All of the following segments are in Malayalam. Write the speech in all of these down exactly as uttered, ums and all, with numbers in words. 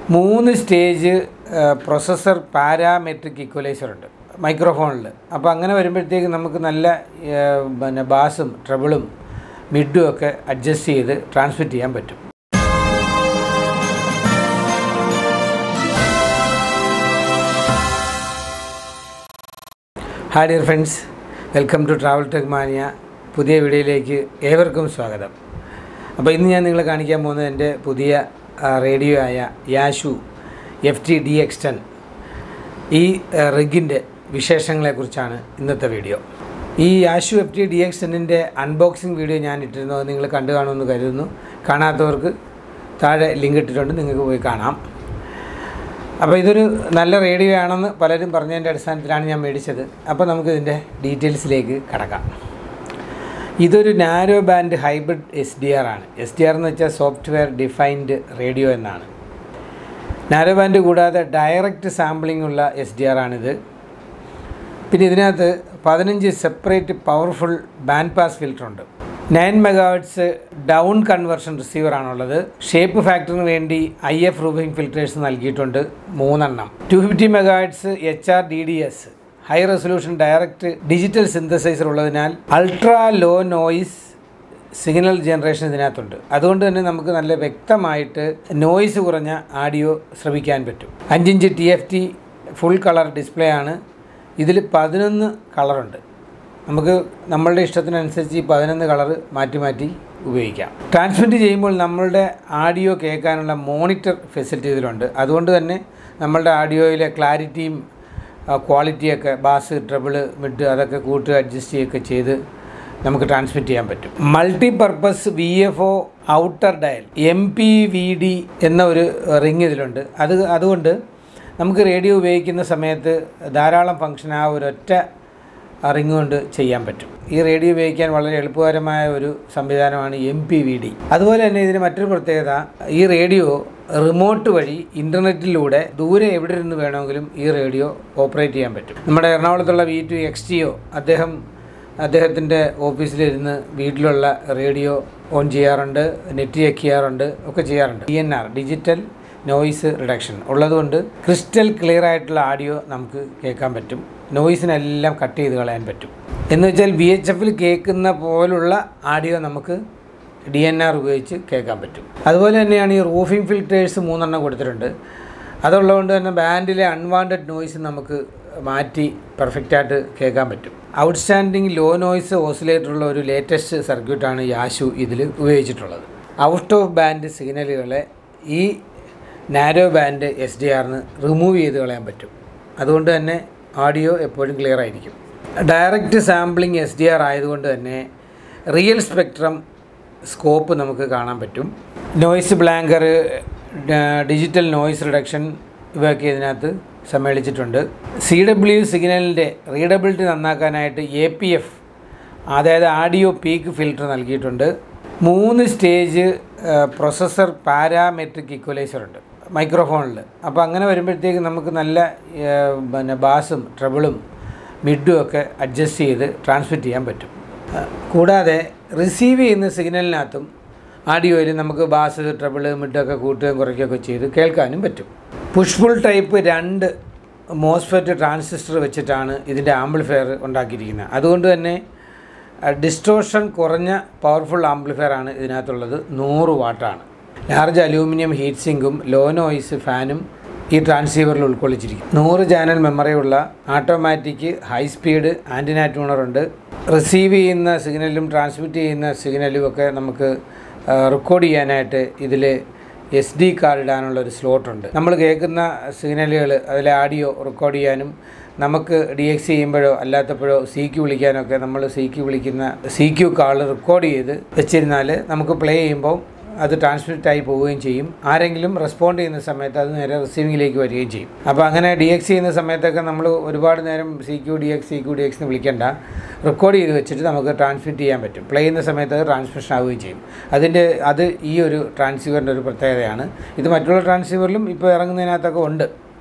മൂന്ന് സ്റ്റേജ് പ്രൊസസ്സർ പാരാമെട്രിക് ഇക്വലൈസർ ഉണ്ട് മൈക്രോഫോണിൽ. അപ്പോൾ അങ്ങനെ വരുമ്പോഴത്തേക്ക് നമുക്ക് നല്ല പിന്നെ ബാസും ട്രബിളും മിഡും ഒക്കെ അഡ്ജസ്റ്റ് ചെയ്ത് ട്രാൻസ്മിറ്റ് ചെയ്യാൻ പറ്റും. Hi dear friends, welcome to Travel Tech Mania. പുതിയ വീഡിയോയിലേക്ക് ഏവർക്കും സ്വാഗതം. അപ്പോൾ ഇന്ന് ഞാൻ നിങ്ങളെ കാണിക്കാൻ പോകുന്നത് എൻ്റെ പുതിയ റേഡിയോ ആയ Yaesu F T D X ten ഈ റിഗിൻ്റെ വിശേഷങ്ങളെക്കുറിച്ചാണ് ഇന്നത്തെ വീഡിയോ. ഈ Yaesu F T D X ടെന്നിൻ്റെ അൺബോക്സിങ് വീഡിയോ ഞാൻ ഇട്ടിരുന്നു, അത് നിങ്ങൾ കണ്ടു കാണുമെന്ന് കരുതുന്നു. കാണാത്തവർക്ക് താഴെ ലിങ്ക് ഇട്ടിട്ടുണ്ട്, നിങ്ങൾക്ക് പോയി കാണാം. അപ്പോൾ ഇതൊരു നല്ല റേഡിയോ ആണെന്ന് പലരും പറഞ്ഞതിൻ്റെ അടിസ്ഥാനത്തിലാണ് ഞാൻ മേടിച്ചത്. അപ്പോൾ നമുക്കിതിൻ്റെ ഡീറ്റെയിൽസിലേക്ക് കടക്കാം. ഇതൊരു narrow band hybrid S D R ആണ്. എസ് ഡി ആർ എന്ന് വെച്ചാൽ സോഫ്റ്റ്വെയർ ഡിഫൈൻഡ് റേഡിയോ എന്നാണ്. നാരോ ബാൻഡ് കൂടാതെ ഡയറക്റ്റ് സാമ്പിളിംഗ് ഉള്ള എസ് ഡി ആർ ആണിത്. പിന്നെ ഇതിനകത്ത് പതിനഞ്ച് സെപ്പറേറ്റ് പവർഫുൾ ബാൻഡ് പാസ് ഫിൽറ്ററുണ്ട്. നയൻ മെഗാഹെർട്സ് ഡൗൺ കൺവേർഷൻ റിസീവറാണുള്ളത്. ഷേപ്പ് ഫാക്ടറിന് വേണ്ടി ഐ എഫ് റൂഫിംഗ് ഫിൽറ്റേഴ്സ് നൽകിയിട്ടുണ്ട് മൂന്നെണ്ണം. Two fifty megahertz H R D D S high resolution direct digital synthesizer ഉള്ളതിനാൽ ultra low noise signal generation ഇതിനകത്തുണ്ട്. അതുകൊണ്ട് തന്നെ നമുക്ക് നല്ല വ്യക്തമായിട്ട് നോയിസ് കുറഞ്ഞ ആഡിയോ ശ്രവിക്കാൻ പറ്റും. അഞ്ചിഞ്ച് T F T full colour display ആണ്. ഇതിൽ പതിനൊന്ന് കളറുണ്ട്. നമുക്ക് നമ്മളുടെ ഇഷ്ടത്തിനനുസരിച്ച് ഈ പതിനൊന്ന് കളർ മാറ്റി മാറ്റി ഉപയോഗിക്കാം. ട്രാൻസ്മിറ്റ് ചെയ്യുമ്പോൾ നമ്മളുടെ ആഡിയോ കേൾക്കാനുള്ള മോണിറ്റർ ഫെസിലിറ്റി ഇതിലുണ്ട്. അതുകൊണ്ട് തന്നെ നമ്മളുടെ ആഡിയോയിലെ ക്ലാരിറ്റിയും ക്വാളിറ്റിയൊക്കെ ബാസ് ട്രബിള് മിഡ് അതൊക്കെ കൂട്ടി അഡ്ജസ്റ്റ് ചെയ്യുകയൊക്കെ ചെയ്ത് നമുക്ക് ട്രാൻസ്മിറ്റ് ചെയ്യാൻ പറ്റും. Multi purpose V F O outer dial M P V D എന്ന ഒരു റിങ് ഇതിലുണ്ട്. അത് അതുകൊണ്ട് നമുക്ക് റേഡിയോ ഉപയോഗിക്കുന്ന സമയത്ത് ധാരാളം ഫംഗ്ഷൻ ആ ഒരൊറ്റ റിങ് കൊണ്ട് ചെയ്യാൻ പറ്റും. ഈ റേഡിയോ ഉപയോഗിക്കാൻ വളരെ എളുപ്പകരമായ ഒരു സംവിധാനമാണ് എം പി വി ഡി. അതുപോലെ തന്നെ ഇതിന് മറ്റൊരു പ്രത്യേകത, ഈ റേഡിയോ റിമോട്ട് വഴി ഇൻ്റർനെറ്റിലൂടെ ദൂരെ എവിടെ നിന്ന് വേണമെങ്കിലും ഈ റേഡിയോ ഓപ്പറേറ്റ് ചെയ്യാൻ പറ്റും. നമ്മുടെ എറണാകുളത്തുള്ള V two X T O അദ്ദേഹം അദ്ദേഹത്തിൻ്റെ ഓഫീസിലിരുന്ന് വീട്ടിലുള്ള റേഡിയോ ഓൺ ചെയ്യാറുണ്ട്, നെറ്റ് ചെക്ക് ചെയ്യാറുണ്ട്, ഒക്കെ ചെയ്യാറുണ്ട്. D N R digital noise reduction ഉള്ളതുകൊണ്ട് ക്രിസ്റ്റൽ ക്ലിയർ ആയിട്ടുള്ള ആഡിയോ നമുക്ക് കേൾക്കാൻ പറ്റും. നോയിസിനെല്ലാം കട്ട് ചെയ്ത് കളയാൻ പറ്റും. എന്ന് വെച്ചാൽ വി എച്ച് എഫിൽ കേൾക്കുന്ന പോലുള്ള ആഡിയോ നമുക്ക് ഡി എൻ ആർ ഉപയോഗിച്ച് കേൾക്കാൻ പറ്റും. അതുപോലെ തന്നെയാണ് ഈ റൂഫിംഗ് ഫിൽറ്റേഴ്സ് മൂന്നെണ്ണം കൊടുത്തിട്ടുണ്ട്. അതുള്ളതുകൊണ്ട് തന്നെ ബാൻഡിലെ അൺവാണ്ടഡ് നോയിസ് നമുക്ക് മാറ്റി പെർഫെക്റ്റായിട്ട് കേൾക്കാൻ പറ്റും. ഔട്ട്സ്റ്റാൻഡിങ് ലോ നോയിസ് ഓസിലേറ്ററുള്ള ഒരു ലേറ്റസ്റ്റ് സർക്യൂട്ടാണ് യാഷു ഇതിൽ ഉപയോഗിച്ചിട്ടുള്ളത്. ഔട്ട് ഓഫ് ബാൻഡ് സിഗ്നലുകളെ ഈ നാരോ ബാൻഡ് എസ് ഡി ആറിന് റിമൂവ് ചെയ്ത് കളയാൻ പറ്റും. അതുകൊണ്ട് തന്നെ ഓഡിയോ എപ്പോഴും ക്ലിയർ ആയിരിക്കും. Direct sampling S D R ആയതുകൊണ്ട് തന്നെ റിയൽ സ്പെക്ട്രം സ്കോപ്പ് നമുക്ക് കാണാൻ പറ്റും. Noise blanker, digital noise reduction ഇവയൊക്കെ ഇതിനകത്ത് സമ്മേളിച്ചിട്ടുണ്ട്. സി ഡബ്ല്യു സിഗ്നലിൻ്റെ റീഡബിലിറ്റി നന്നാക്കാനായിട്ട് എ പി എഫ് അതായത് ആഡിയോ പീക്ക് ഫിൽറ്റർ നൽകിയിട്ടുണ്ട്. മൂന്ന് സ്റ്റേജ് പ്രൊസസ്സർ പാരാമെട്രിക് ഇക്വലൈസർ ഉണ്ട് മൈക്രോഫോണിൽ. അപ്പോൾ അങ്ങനെ വരുമ്പോഴത്തേക്ക് നമുക്ക് നല്ല പിന്നെ ബാസും ട്രബിളും മിഡും ഒക്കെ അഡ്ജസ്റ്റ് ചെയ്ത് ട്രാൻസ്മിറ്റ് ചെയ്യാൻ പറ്റും. കൂടാതെ റിസീവ് ചെയ്യുന്ന സിഗ്നലിനകത്തും ആഡിയോയിൽ നമുക്ക് ബാസ് ട്രബിള് മിഡൊക്കെ കൂട്ടുകയും കുറയ്ക്കുകയൊക്കെ ചെയ്ത് കേൾക്കാനും പറ്റും. പുഷ് പുൾ ടൈപ്പ് രണ്ട് മോസ്ഫെറ്റ് ട്രാൻസിസ്റ്റർ വെച്ചിട്ടാണ് ഇതിൻ്റെ ആംപ്ലിഫയർ ഉണ്ടാക്കിയിരിക്കുന്നത്. അതുകൊണ്ട് തന്നെ ഡിസ്റ്റോർഷൻ കുറഞ്ഞ പവർഫുൾ ആംപ്ലിഫയർ ആണ് ഇതിനകത്തുള്ളത്. നൂറ് വാട്ടാണ്. ലാർജ് അലൂമിനിയം ഹീറ്റ് സിങ്കും ലോ നോയിസ് ഫാനും ഈ ട്രാൻസ്സീവറിൽ ഉൾക്കൊള്ളിച്ചിരിക്കും. നൂറ് ചാനൽ മെമ്മറിയുള്ള ഓട്ടോമാറ്റിക് ഹൈ സ്പീഡ് ആൻറ്റിന ട്യൂണറുണ്ട്. റിസീവ് ചെയ്യുന്ന സിഗ്നലും ട്രാൻസ്മിറ്റ് ചെയ്യുന്ന സിഗ്നലും ഒക്കെ നമുക്ക് റെക്കോർഡ് ചെയ്യാനായിട്ട് ഇതിൽ എസ് ഡി കാർഡ് ഇടാനുള്ള ഒരു സ്ലോട്ടുണ്ട്. നമ്മൾ കേൾക്കുന്ന സിഗ്നലുകൾ അതിലെ ആഡിയോ റെക്കോർഡ് ചെയ്യാനും നമുക്ക് ഡി എക്സ് ചെയ്യുമ്പോഴോ അല്ലാത്തപ്പോഴോ സി ക്യു വിളിക്കാനൊക്കെ നമ്മൾ സി ക്യു വിളിക്കുന്ന സി ക്യു കാൾ റെക്കോർഡ് ചെയ്ത് വെച്ചിരുന്നാൽ നമുക്ക് പ്ലേ ചെയ്യുമ്പോൾ അത് ട്രാൻസ്മിറ്റായി പോവുകയും ചെയ്യും. ആരെങ്കിലും റെസ്പോണ്ട് ചെയ്യുന്ന സമയത്ത് അത് നേരെ റിസീവിങ്ങിലേക്ക് വരികയും ചെയ്യും. അപ്പോൾ അങ്ങനെ ഡി എക്സ് ചെയ്യുന്ന സമയത്തൊക്കെ നമ്മൾ ഒരുപാട് നേരം C Q D X C Q D X എന്ന് വിളിക്കേണ്ട, റെക്കോർഡ് ചെയ്ത് വെച്ചിട്ട് നമുക്ക് ട്രാൻസ്മിറ്റ് ചെയ്യാൻ പറ്റും. പ്ലേ ചെയ്യുന്ന സമയത്ത് അത് ട്രാൻസ്മിഷൻ ആവുകയും ചെയ്യും. അതിൻ്റെ അത് ഈ ഒരു ട്രാൻസ്സീവറിൻ്റെ ഒരു പ്രത്യേകതയാണ്. ഇത് മറ്റുള്ള ട്രാൻസ്സീവറിലും ഇപ്പോൾ ഇറങ്ങുന്നതിനകത്തൊക്കെ ഉണ്ട്.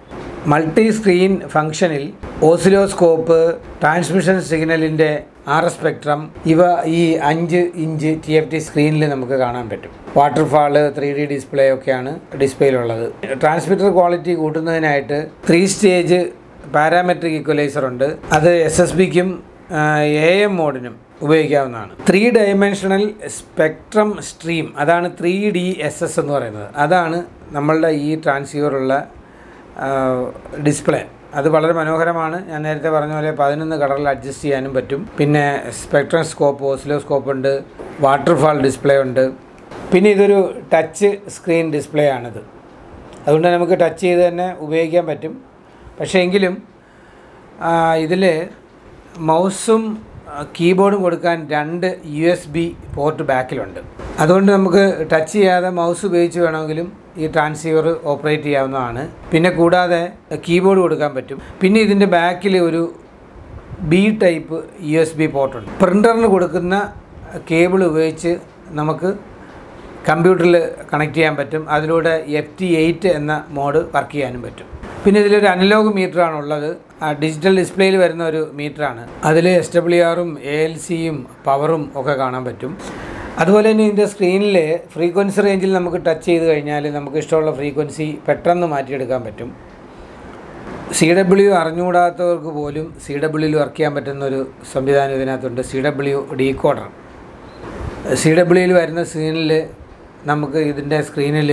മൾട്ടി സ്ക്രീൻ ഫംഗ്ഷനിൽ ഓസിലോസ്കോപ്പ്, ട്രാൻസ്മിഷൻ സിഗ്നലിൻ്റെ ആർ എസ് സ്പെക്ട്രം ഇവ ഈ അഞ്ച് ഇഞ്ച് ടി എഫ് ടി സ്ക്രീനിൽ നമുക്ക് കാണാൻ പറ്റും. വാട്ടർഫാള്, ത്രീ ഡി ഡിസ്പ്ലേ ഒക്കെയാണ് ഡിസ്പ്ലേയിലുള്ളത്. ട്രാൻസ്മിറ്റർ ക്വാളിറ്റി കൂട്ടുന്നതിനായിട്ട് ത്രീ സ്റ്റേജ് പാരാമെട്രിക് ഇക്വലൈസർ ഉണ്ട്. അത് എസ് എസ് ബിക്കും എ എം മോഡിനും ഉപയോഗിക്കാവുന്നതാണ്. ത്രീ ഡയമെൻഷണൽ സ്പെക്ട്രം സ്ട്രീം, അതാണ് ത്രീ ഡി എസ് എസ് എന്ന് പറയുന്നത്. അതാണ് നമ്മളുടെ ഈ ട്രാൻസ്സീവറുള്ള ഡിസ്പ്ലേ. അത് വളരെ മനോഹരമാണ്. ഞാൻ നേരത്തെ പറഞ്ഞ പോലെ പതിനൊന്ന് കളറിൽ അഡ്ജസ്റ്റ് ചെയ്യാനും പറ്റും. പിന്നെ സ്പെക്ട്രം സ്കോപ്പ്, ഓസിലോസ്കോപ്പ് ഉണ്ട്, വാട്ടർഫാൾ ഡിസ്പ്ലേ ഉണ്ട്. പിന്നെ ഇതൊരു ടച്ച് സ്ക്രീൻ ഡിസ്പ്ലേ ആണിത്. അതുകൊണ്ട് നമുക്ക് ടച്ച് ചെയ്ത് തന്നെ ഉപയോഗിക്കാൻ പറ്റും. പക്ഷേ എങ്കിലും ഇതിൽ മൗസും കീബോർഡും കൊടുക്കാൻ രണ്ട് യു എസ് ബി പോർട്ട് ബാക്കിലുണ്ട്. അതുകൊണ്ട് നമുക്ക് ടച്ച് ചെയ്യാതെ മൗസ് ഉപയോഗിച്ച് വേണമെങ്കിലും ഈ ട്രാൻസ്സീവർ ഓപ്പറേറ്റ് ചെയ്യാവുന്നതാണ്. പിന്നെ കൂടാതെ കീബോർഡ് കൊടുക്കാൻ പറ്റും. പിന്നെ ഇതിൻ്റെ ബാക്കിൽ ഒരു B type U S B പോർട്ടുണ്ട്. പ്രിൻ്ററിന് കൊടുക്കുന്ന കേബിൾ ഉപയോഗിച്ച് നമുക്ക് കമ്പ്യൂട്ടറിൽ കണക്ട് ചെയ്യാൻ പറ്റും. അതിലൂടെ എഫ് ടി എയ്റ്റ് എന്ന മോഡ് വർക്ക് ചെയ്യാനും പറ്റും. പിന്നെ ഇതിലൊരു അനലോഗ് മീറ്ററാണുള്ളത്. ഡിജിറ്റൽ ഡിസ്പ്ലേയിൽ വരുന്ന ഒരു മീറ്ററാണ്. അതിൽ എസ് ഡബ്ല്യു ആറും എ എൽ സിയും പവറും ഒക്കെ കാണാൻ പറ്റും. അതുപോലെ തന്നെ ഇതിൻ്റെ സ്ക്രീനിൽ ഫ്രീക്വൻസി റേഞ്ചിൽ നമുക്ക് ടച്ച് ചെയ്ത് കഴിഞ്ഞാൽ നമുക്ക് ഇഷ്ടമുള്ള ഫ്രീക്വൻസി പെട്ടെന്ന് മാറ്റിയെടുക്കാൻ പറ്റും. സി ഡബ്ല്യു അറിഞ്ഞുകൂടാത്തവർക്ക് പോലും സി ഡബ്ല്യുയിൽ വർക്ക് ചെയ്യാൻ പറ്റുന്നൊരു സംവിധാനം ഇതിനകത്തുണ്ട്. C W decoder. സി ഡബ്ല്യുയിൽ വരുന്ന സ്ക്രീനിൽ നമുക്ക് ഇതിൻ്റെ സ്ക്രീനിൽ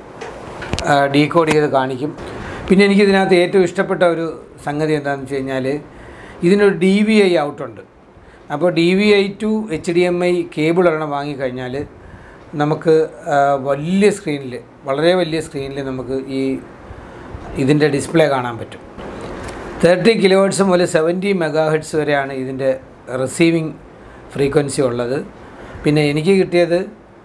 ഡീകോഡ് ചെയ്ത് കാണിക്കും. പിന്നെ എനിക്ക് ഇതിനകത്ത് ഏറ്റവും ഇഷ്ടപ്പെട്ട ഒരു സംഗതി എന്താണെന്ന് വെച്ച് കഴിഞ്ഞാൽ ഇതിനൊരു ഡി വി ഐ ഔട്ടുണ്ട്. അപ്പോൾ D V I to H D M I cable ഒരെണ്ണം വാങ്ങിക്കഴിഞ്ഞാൽ നമുക്ക് വലിയ സ്ക്രീനിൽ, വളരെ വലിയ സ്ക്രീനിൽ നമുക്ക് ഈ ഇതിൻ്റെ ഡിസ്പ്ലേ കാണാൻ പറ്റും. തേർട്ടി കിലോ ഹെർട്സ് മുതൽ സെവൻറ്റി മെഗാ ഹെർട്സ് വരെയാണ് ഇതിൻ്റെ റിസീവിങ് ഫ്രീക്വൻസി ഉള്ളത്. പിന്നെ എനിക്ക് കിട്ടിയത്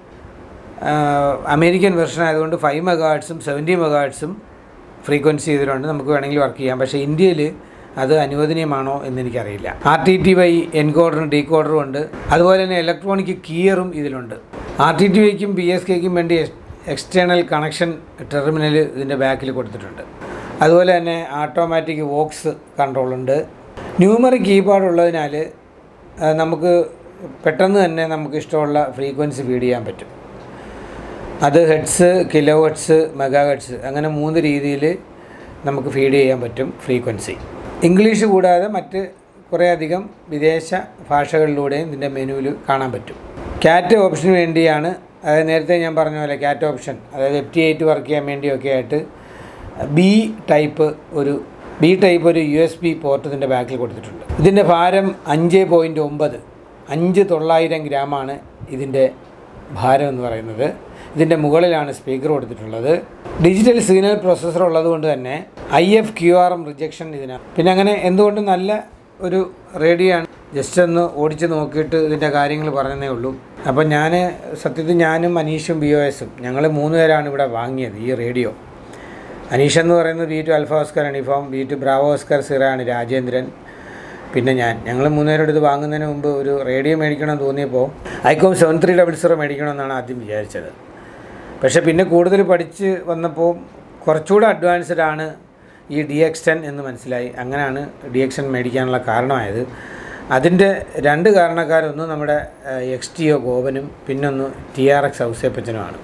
അമേരിക്കൻ വെർഷൻ ആയതുകൊണ്ട് ഫൈവ് മെഗാ ഹെർട്സും സെവൻറ്റി മെഗാ ഹെർട്സും ഫ്രീക്വൻസി ഇതിലുണ്ട്. നമുക്ക് വേണമെങ്കിൽ വർക്ക് ചെയ്യാം. പക്ഷേ ഇന്ത്യയിൽ അത് അനുവദനീയമാണോ എന്നെനിക്കറിയില്ല. ആർ ടി ടി വൈ എൻകോഡറും ഡീകോഡറും ഉണ്ട്. അതുപോലെ തന്നെ ഇലക്ട്രോണിക് കീയറും ഇതിലുണ്ട്. ആർ ടി ടി വൈക്കും പി എസ് കെക്കും വേണ്ടി എക്സ്റ്റേണൽ കണക്ഷൻ ടെർമിനൽ ഇതിൻ്റെ ബാക്കിൽ കൊടുത്തിട്ടുണ്ട്. അതുപോലെ തന്നെ ഓട്ടോമാറ്റിക് വോക്സ് കൺട്രോളുണ്ട്. ന്യൂമറിക് കീപാഡ് ഉള്ളതിനാൽ നമുക്ക് പെട്ടെന്ന് തന്നെ നമുക്ക് ഇഷ്ടമുള്ള ഫ്രീക്വൻസി ഫീഡ് ചെയ്യാൻ പറ്റും. അത് hertz, kilo hertz, mega hertz അങ്ങനെ മൂന്ന് രീതിയിൽ നമുക്ക് ഫീഡ് ചെയ്യാൻ പറ്റും ഫ്രീക്വൻസി. ഇംഗ്ലീഷ് കൂടാതെ മറ്റ് കുറേയധികം വിദേശ ഭാഷകളിലൂടെയും ഇതിൻ്റെ മെനുവിൽ കാണാൻ പറ്റും. ക്യാറ്റ് ഓപ്ഷന് വേണ്ടിയാണ്, അതായത് നേരത്തെ ഞാൻ പറഞ്ഞ പോലെ ക്യാറ്റ് ഓപ്ഷൻ, അതായത് എഫ് ടി എയ്റ്റ് വർക്ക് ചെയ്യാൻ വേണ്ടിയൊക്കെ ആയിട്ട് ബി ടൈപ്പ് ഒരു ബി ടൈപ്പ് ഒരു യു എസ് ബി പോർട്ട് ഇതിൻ്റെ ബാക്കിൽ കൊടുത്തിട്ടുണ്ട്. ഇതിൻ്റെ ഭാരം അഞ്ച് പോയിൻറ്റ് ഒമ്പത് അഞ്ച് തൊള്ളായിരം ഗ്രാമാണ് ഇതിൻ്റെ ഭാരം എന്ന് പറയുന്നത്. ഇതിൻ്റെ മുകളിലാണ് സ്പീക്കർ കൊടുത്തിട്ടുള്ളത്. ഡിജിറ്റൽ സിഗ്നൽ പ്രോസസ്സർ ഉള്ളതുകൊണ്ട് തന്നെ I F Q R M rejection ഇതിനാണ്. പിന്നെ അങ്ങനെ എന്തുകൊണ്ടും നല്ല ഒരു റേഡിയോ ആണ്. ജസ്റ്റ് ഒന്ന് ഓടിച്ച് നോക്കിയിട്ട് ഇതിൻ്റെ കാര്യങ്ങൾ പറഞ്ഞതേ ഉള്ളൂ. അപ്പോൾ ഞാൻ സത്യത്തിൽ ഞാനും അനീഷും ബി ഒ എസും ഞങ്ങൾ മൂന്ന് പേരാണ് ഇവിടെ വാങ്ങിയത് ഈ റേഡിയോ. അനീഷ് എന്ന് പറയുന്നത് B two alpha oscar uniform, B two bravo oscar സിറാണ് രാജേന്ദ്രൻ, പിന്നെ ഞാൻ. ഞങ്ങൾ മൂന്നുപേരോട് ഇത് വാങ്ങുന്നതിന് മുമ്പ് ഒരു റേഡിയോ മേടിക്കണമെന്ന് തോന്നിയപ്പോൾ Icom seven three double zero മേടിക്കണമെന്നാണ് ആദ്യം വിചാരിച്ചത്. പക്ഷേ പിന്നെ കൂടുതൽ പഠിച്ച് വന്നപ്പോൾ കുറച്ചുകൂടെ അഡ്വാൻസ്ഡ് ആണ് ഈ ഡി എക്സ് ടെൻ എന്ന് മനസ്സിലായി. അങ്ങനെയാണ് ഡി എക്സ് ടെൻ മേടിക്കാനുള്ള കാരണമായത്. അതിൻ്റെ രണ്ട് കാരണക്കാരൊന്നും നമ്മുടെ എക്സ് ടി ഒ ഗോപനും പിന്നൊന്ന് ടി ആർ എക്സ് ഔസേപ്പച്ചനുമാണ്.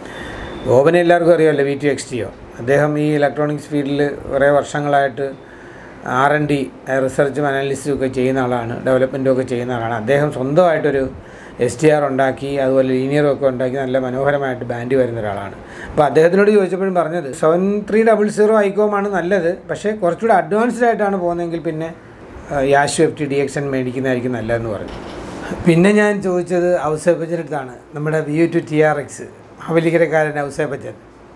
ഗോപനെ എല്ലാവർക്കും അറിയാമല്ലോ, V two X T O. അദ്ദേഹം ഈ ഇലക്ട്രോണിക്സ് ഫീൽഡിൽ കുറേ വർഷങ്ങളായിട്ട് ആർ എൻ ഡി റിസർച്ചും അനാലിസിസും ഒക്കെ ചെയ്യുന്ന ആളാണ്, ഡെവലപ്മെൻറ്റും ഒക്കെ ചെയ്യുന്ന ആളാണ്. അദ്ദേഹം സ്വന്തമായിട്ടൊരു എസ് ടി ആർ ഉണ്ടാക്കി, അതുപോലെ ലീനിയറും ഒക്കെ ഉണ്ടാക്കി നല്ല മനോഹരമായിട്ട് ബാൻഡ് വരുന്ന ഒരാളാണ്. അപ്പോൾ അദ്ദേഹത്തിനോട് ചോദിച്ചപ്പോഴും പറഞ്ഞത് സെവൻ ത്രീ ഡബിൾ സീറോ ഐക്കോമാണ് നല്ലത്, പക്ഷേ കുറച്ചുകൂടെ അഡ്വാൻസ്ഡ് ആയിട്ടാണ് പോകുന്നതെങ്കിൽ പിന്നെ Yaesu F T D X മേടിക്കുന്നതായിരിക്കും നല്ലതെന്ന് പറഞ്ഞു. പിന്നെ ഞാൻ ചോദിച്ചത് ഔസേപ്പച്ചൻ്റെ അടുത്താണ്, നമ്മുടെ V U two T R X മാവേലിക്കരക്കാരൻ ഔസേപ്പച്ചൻ.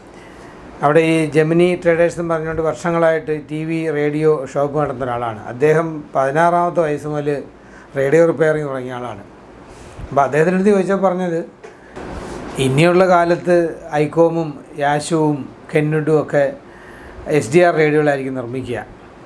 അവിടെ ഈ ജെമിനി ട്രേഡേഴ്സ് എന്ന് പറഞ്ഞുകൊണ്ട് വർഷങ്ങളായിട്ട് ടി വി റേഡിയോ ഷോപ്പ് നടത്തുന്ന ഒരാളാണ്. അദ്ദേഹം പതിനാറാമത്തെ വയസ്സ് മുതൽ റേഡിയോ റിപ്പയറിങ് തുടങ്ങിയ ആളാണ്. അപ്പോൾ അദ്ദേഹത്തിൻ്റെ അടുത്ത് ചോദിച്ചാൽ പറഞ്ഞത് ഇനിയുള്ള കാലത്ത് ഐക്കോമും യാശുവും കെന്നുഡും ഒക്കെ എസ് ഡി ആർ റേഡിയോകളായിരിക്കും നിർമ്മിക്കുക.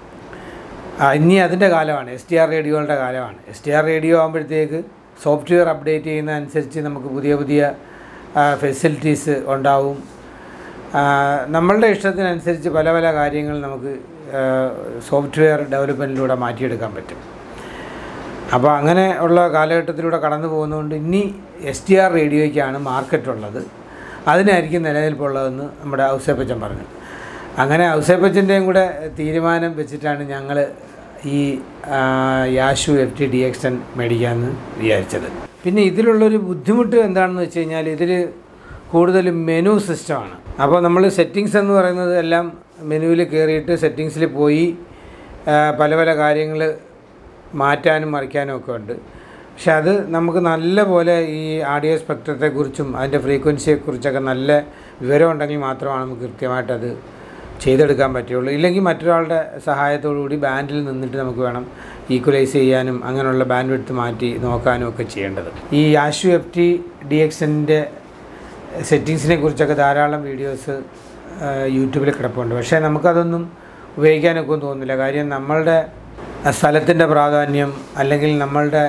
ഇനി അതിൻ്റെ കാലമാണ്, എസ് ഡി ആർ റേഡിയോകളുടെ കാലമാണ്. എസ് ഡി ആർ റേഡിയോ ആകുമ്പോഴത്തേക്ക് സോഫ്റ്റ്വെയർ അപ്ഡേറ്റ് ചെയ്യുന്നതനുസരിച്ച് നമുക്ക് പുതിയ പുതിയ ഫെസിലിറ്റീസ് ഉണ്ടാവും. നമ്മളുടെ ഇഷ്ടത്തിനനുസരിച്ച് പല പല കാര്യങ്ങൾ നമുക്ക് സോഫ്റ്റ്വെയർ ഡെവലപ്മെൻറ്റിലൂടെ മാറ്റിയെടുക്കാൻ പറ്റും. അപ്പോൾ അങ്ങനെ ഉള്ള കാലഘട്ടത്തിലൂടെ കടന്നു പോകുന്നതുകൊണ്ട് ഇനി എസ് ടി ആർ റേഡിയോയ്ക്കാണ് മാർക്കറ്റുള്ളത്, അതിനായിരിക്കും നിലനിൽപ്പുള്ളതെന്ന് നമ്മുടെ ഔസേപ്പച്ചൻ പറഞ്ഞു. അങ്ങനെ ഔസേപ്പച്ചൻ്റെയും കൂടെ തീരുമാനം വെച്ചിട്ടാണ് ഞങ്ങൾ ഈ Yaesu F T D X ten മേടിക്കാമെന്ന് വിചാരിച്ചത്. പിന്നെ ഇതിലുള്ളൊരു ബുദ്ധിമുട്ട് എന്താണെന്ന് വെച്ച് കഴിഞ്ഞാൽ ഇതിൽ കൂടുതലും മെനു സിസ്റ്റമാണ്. അപ്പോൾ നമ്മൾ സെറ്റിങ്സ് എന്ന് പറയുന്നത് എല്ലാം മെനുവിൽ കയറിയിട്ട് സെറ്റിങ്സിൽ പോയി പല പല കാര്യങ്ങൾ മാറ്റാനും മറിക്കാനും ഒക്കെ ഉണ്ട്. പക്ഷെ അത് നമുക്ക് നല്ല പോലെ ഈ ആഡിയോ സ്പെക്ട്രത്തെക്കുറിച്ചും അതിൻ്റെ ഫ്രീക്വൻസിയെക്കുറിച്ചൊക്കെ നല്ല വിവരം ഉണ്ടെങ്കിൽ മാത്രമാണ് നമുക്ക് കൃത്യമായിട്ടത് ചെയ്തെടുക്കാൻ പറ്റുള്ളൂ. ഇല്ലെങ്കിൽ മറ്റൊരാളുടെ സഹായത്തോടു കൂടി ബാൻഡിൽ നിന്നിട്ട് നമുക്ക് വേണം ഈക്വലൈസ് ചെയ്യാനും അങ്ങനെയുള്ള ബാൻഡ് വിഡ്ത്ത് മാറ്റി നോക്കാനും ഒക്കെ ചെയ്യേണ്ടത്. ഈ യാശു എഫ് ടി ഡി എക്സിൻ്റെ സെറ്റിങ്സിനെ കുറിച്ചൊക്കെ ധാരാളം വീഡിയോസ് യൂട്യൂബിൽ കിടപ്പുണ്ട്. പക്ഷേ നമുക്കതൊന്നും ഉപയോഗിക്കാനൊക്കെ തോന്നുന്നില്ല. കാര്യം നമ്മളുടെ സ്ഥലത്തിൻ്റെ പ്രാധാന്യം അല്ലെങ്കിൽ നമ്മളുടെ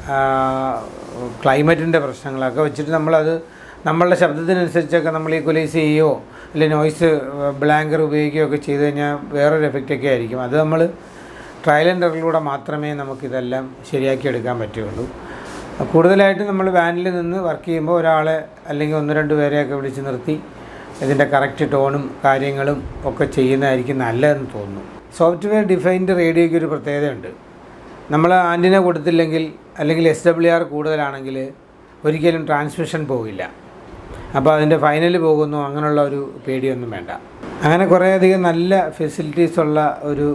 ക്ലൈമറ്റിൻ്റെ പ്രശ്നങ്ങളൊക്കെ വെച്ചിട്ട് നമ്മളത് നമ്മളുടെ ശബ്ദത്തിനനുസരിച്ചൊക്കെ നമ്മൾ ഈക്വലൈസ് ചെയ്യുകയോ അല്ലെങ്കിൽ നോയ്സ് ബ്ലാങ്കർ ഉപയോഗിക്കുകയോ ഒക്കെ ചെയ്ത് കഴിഞ്ഞാൽ വേറൊരു എഫക്റ്റൊക്കെ ആയിരിക്കും. അത് നമ്മൾ ട്രയൽ ആൻഡ് എററിലൂടെ മാത്രമേ നമുക്കിതെല്ലാം ശരിയാക്കി എടുക്കാൻ പറ്റുകയുള്ളൂ. കൂടുതലായിട്ട് നമ്മൾ ബാൻഡിൽ നിന്ന് വർക്ക് ചെയ്യുമ്പോൾ ഒരാളെ അല്ലെങ്കിൽ ഒന്ന് രണ്ട് പേരെയൊക്കെ വിളിച്ച് നിർത്തി ഇതിൻ്റെ കറക്റ്റ് ടോണും കാര്യങ്ങളും ഒക്കെ ചെയ്യുന്നതായിരിക്കും നല്ലതെന്ന് തോന്നുന്നു. സോഫ്റ്റ്വെയർ ഡിഫൈൻഡ് റേഡിയോയ്ക്ക് ഒരു പ്രത്യേകതയുണ്ട്. നമ്മൾ ആൻറ്റിന കൊടുത്തില്ലെങ്കിൽ അല്ലെങ്കിൽ എസ് ഡബ്ല്യു ആർ കൂടുതലാണെങ്കിൽ ഒരിക്കലും ട്രാൻസ്മിഷൻ പോകില്ല. അപ്പോൾ അതിൻ്റെ ഫൈനൽ പോകുന്നു അങ്ങനെയുള്ള ഒരു പേടിയൊന്നും വേണ്ട. അങ്ങനെ കുറേയധികം നല്ല ഫെസിലിറ്റീസുള്ള ഒരു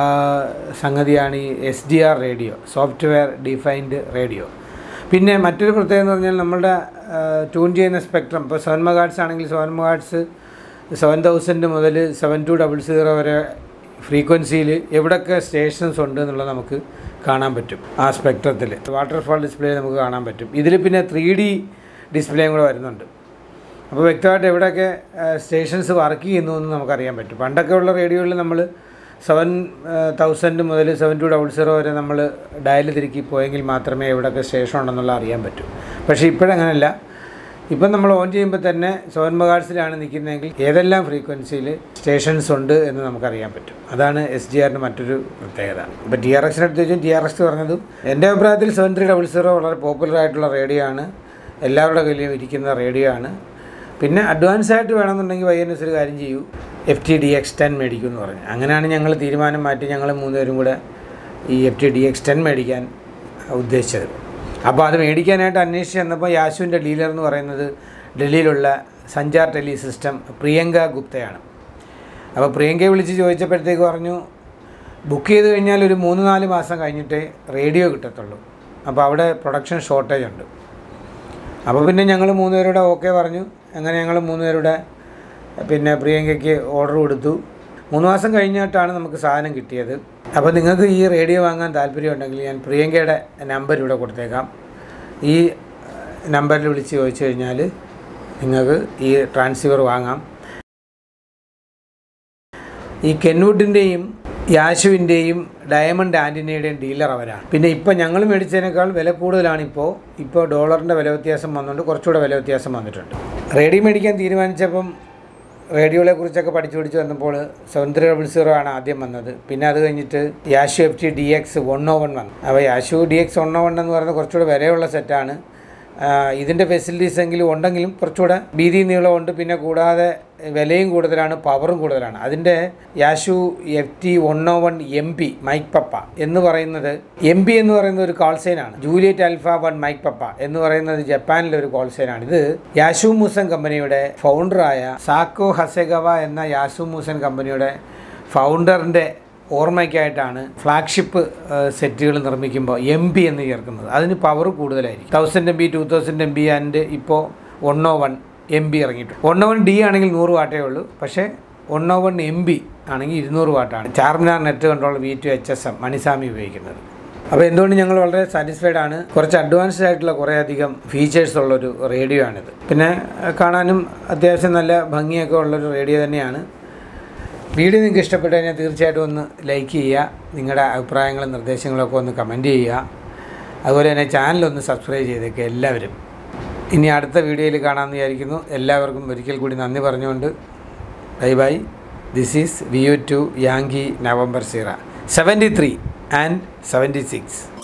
സംഗതിയാണ് ഈ S D R radio, software defined radio. പിന്നെ മറ്റൊരു പ്രത്യേകത എന്ന് പറഞ്ഞാൽ നമ്മളുടെ ട്യൂൺ ചെയ്യുന്ന സ്പെക്ട്രം, ഇപ്പോൾ സെവൻ മെഗാഹെർട്സ് ആണെങ്കിൽ സെവൻ മെഗാഹെർട്സ് സെവൻ തൗസൻഡ് മുതൽ സെവൻ ടു ഡബിൾ സീറോ വരെ ഫ്രീക്വൻസിയിൽ എവിടെയൊക്കെ സ്റ്റേഷൻസ് ഉണ്ട് എന്നുള്ളത് നമുക്ക് കാണാൻ പറ്റും. ആ സ്പെക്ട്രത്തിൽ വാട്ടർഫാൾ ഡിസ്പ്ലേ നമുക്ക് കാണാൻ പറ്റും. ഇതിൽ പിന്നെ ത്രീ ഡി ഡിസ്പ്ലേയും കൂടെ വരുന്നുണ്ട്. അപ്പോൾ വ്യക്തമായിട്ട് എവിടെയൊക്കെ സ്റ്റേഷൻസ് വർക്ക് ചെയ്യുന്നു എന്ന് നമുക്കറിയാൻ പറ്റും. പണ്ടൊക്കെ ഉള്ള റേഡിയോയിൽ നമ്മൾ സെവൻ തൗസൻഡ് മുതൽ സെവൻ ടു ഡബിൾ സീറോ വരെ നമ്മൾ ഡയൽ തിരുക്കി പോയെങ്കിൽ മാത്രമേ എവിടെയൊക്കെ സ്റ്റേഷൻ ഉണ്ടെന്നുള്ള അറിയാൻ പറ്റൂ. പക്ഷേ ഇപ്പോഴങ്ങനെയല്ല. ഇപ്പം നമ്മൾ ഓൺ ചെയ്യുമ്പോൾ തന്നെ സെവൻ മെഗാഹെർട്സിലാണ് നിൽക്കുന്നതെങ്കിൽ ഏതെല്ലാം ഫ്രീക്വൻസിയിൽ സ്റ്റേഷൻസ് ഉണ്ട് എന്ന് നമുക്കറിയാൻ പറ്റും. അതാണ് എസ് ജി ആറിൻ്റെ മറ്റൊരു പ്രത്യേകത. ഇപ്പോൾ ടി ആർ എക്സിനെ എടുത്ത് വെച്ചും ടി ആർ എക്സ് പറഞ്ഞതും എൻ്റെ അഭിപ്രായത്തിൽ സെവൻ ത്രീ ഡബിൾ സീറോ വളരെ പോപ്പുലർ ആയിട്ടുള്ള റേഡിയോ ആണ്, എല്ലാവരുടെ കയ്യിലും ഇരിക്കുന്ന റേഡിയോ ആണ്. പിന്നെ അഡ്വാൻസ് ആയിട്ട് വേണമെന്നുണ്ടെങ്കിൽ വൈ എൻ എസ് ഒരു കാര്യം ചെയ്യൂ, F T D X ten മേടിക്കും എന്ന് പറഞ്ഞു. അങ്ങനെയാണ് ഞങ്ങൾ തീരുമാനം മാറ്റി ഞങ്ങൾ മൂന്നുപേരും കൂടെ ഈ F T D X ten മേടിക്കാൻ ഉദ്ദേശിച്ചത്. അപ്പോൾ അത് മേടിക്കാനായിട്ട് അന്വേഷിച്ച് ചെന്നപ്പോൾ യാശുവിൻ്റെ ഡീലർ എന്ന് പറയുന്നത് ഡൽഹിയിലുള്ള സഞ്ചാർ ടെലി സിസ്റ്റം പ്രിയങ്ക ഗുപ്തയാണ്. അപ്പോൾ പ്രിയങ്കയെ വിളിച്ച് ചോദിച്ചപ്പോഴത്തേക്ക് പറഞ്ഞു ബുക്ക് ചെയ്ത് കഴിഞ്ഞാൽ ഒരു മൂന്ന് നാല് മാസം കഴിഞ്ഞിട്ടേ റേഡിയോ കിട്ടത്തുള്ളൂ. അപ്പോൾ അവിടെ പ്രൊഡക്ഷൻ ഷോർട്ടേജ് ഉണ്ട്. അപ്പോൾ പിന്നെ ഞങ്ങൾ മൂന്നുപേരുടെ ഓക്കെ പറഞ്ഞു. അങ്ങനെ ഞങ്ങൾ മൂന്നുപേരുടെ പിന്നെ പ്രിയങ്കയ്ക്ക് ഓർഡർ കൊടുത്തു. മൂന്ന് മാസം കഴിഞ്ഞിട്ടാണ് നമുക്ക് സാധനം കിട്ടിയത്. അപ്പോൾ നിങ്ങൾക്ക് ഈ റേഡിയോ വാങ്ങാൻ താല്പര്യമുണ്ടെങ്കിൽ ഞാൻ പ്രിയങ്കയുടെ നമ്പർ ഇവിടെ കൊടുത്തേക്കാം. ഈ നമ്പറിൽ വിളിച്ച് ചോദിച്ചു കഴിഞ്ഞാൽ നിങ്ങൾക്ക് ഈ ട്രാൻസ്സീവർ വാങ്ങാം. ഈ കെൻവുഡിൻ്റെയും യാശുവിൻ്റെയും ഡയമണ്ട് ആൻറ്റിനയുടെയും ഡീലർ അവരാണ്. പിന്നെ ഇപ്പോൾ ഞങ്ങൾ മേടിച്ചതിനേക്കാൾ വില കൂടുതലാണ്. ഇപ്പോൾ ഇപ്പോൾ ഡോളറിൻ്റെ വില വ്യത്യാസം വന്നുകൊണ്ട് കുറച്ചുകൂടെ വില വ്യത്യാസം വന്നിട്ടുണ്ട്. റേഡിയോ മേടിക്കാൻ തീരുമാനിച്ചപ്പം റേഡിയോകളെ കുറിച്ചൊക്കെ പഠിച്ചു പഠിച്ച് വന്നപ്പോൾ സെവൻ ത്രീ ഡബിൾ സീറോ ആണ് ആദ്യം വന്നത്. പിന്നെ അത് കഴിഞ്ഞിട്ട് Yaesu F T D X one O one വന്നു. അപ്പോൾ Yaesu D X one O one എന്ന് പറയുന്നത് കുറച്ചുകൂടെ വിലയുള്ള സെറ്റാണ്. ഇതിൻ്റെ ഫെസിലിറ്റീസ് എങ്കിലും ഉണ്ടെങ്കിലും കുറച്ചുകൂടെ വീതി നീളമുണ്ട്. പിന്നെ കൂടാതെ വിലയും കൂടുതലാണ്, പവറും കൂടുതലാണ്. അതിൻ്റെ Yaesu F T one O one M P mike papa എന്ന് പറയുന്നത്, എം പി എന്ന് പറയുന്നത് ഒരു കോൾ സൈനാണ്. Juliet alpha one mike papa എന്ന് പറയുന്നത് ജപ്പാനിലെ ഒരു കോൾ സൈനാണ്. ഇത് യാശു മൂസൻ കമ്പനിയുടെ ഫൗണ്ടറായ സാക്കോ ഹസെഗവ എന്ന യാശു മൂസൻ കമ്പനിയുടെ ഫൗണ്ടറിൻ്റെ ഓർമ്മയ്ക്കായിട്ടാണ് ഫ്ലാഗ്ഷിപ്പ് സെറ്റുകൾ നിർമ്മിക്കുമ്പോൾ എം ബി എന്ന് ചേർക്കുന്നത്. അതിന് പവർ കൂടുതലായിരിക്കും. Thousand M B two thousand M B and ഇപ്പോൾ one O one M B ഇറങ്ങിയിട്ടുണ്ട്. വൺ ഓ വൺ ഡി ആണെങ്കിൽ നൂറ് വാട്ടേ ഉള്ളൂ. പക്ഷേ one O one M B ആണെങ്കിൽ ഇരുന്നൂറ് വാട്ടാണ് Charminar net control V two H S M Manisami ഉപയോഗിക്കുന്നത്. അപ്പോൾ എന്തുകൊണ്ട് ഞങ്ങൾ വളരെ സാറ്റിസ്ഫൈഡ് ആണ്. കുറച്ച് അഡ്വാൻസ്ഡ് ആയിട്ടുള്ള കുറേയധികം ഫീച്ചേഴ്സ് ഉള്ളൊരു റേഡിയോ ആണിത്. പിന്നെ കാണാനും അത്യാവശ്യം നല്ല ഭംഗിയൊക്കെ ഉള്ളൊരു റേഡിയോ തന്നെയാണ്. വീഡിയോ നിങ്ങൾക്ക് ഇഷ്ടപ്പെട്ടു കഴിഞ്ഞാൽ തീർച്ചയായിട്ടും ഒന്ന് ലൈക്ക് ചെയ്യുക. നിങ്ങളുടെ അഭിപ്രായങ്ങളും നിർദ്ദേശങ്ങളൊക്കെ ഒന്ന് കമൻറ്റ് ചെയ്യുക. അതുപോലെ തന്നെ ചാനലൊന്ന് സബ്സ്ക്രൈബ് ചെയ്തേക്കുക എല്ലാവരും. ഇനി അടുത്ത വീഡിയോയിൽ കാണാമെന്ന് വിചാരിക്കുന്നു. എല്ലാവർക്കും ഒരിക്കൽ കൂടി നന്ദി പറഞ്ഞുകൊണ്ട് Bye bye. This is V U two Yankee November Sierra seventy-three and seventy-six.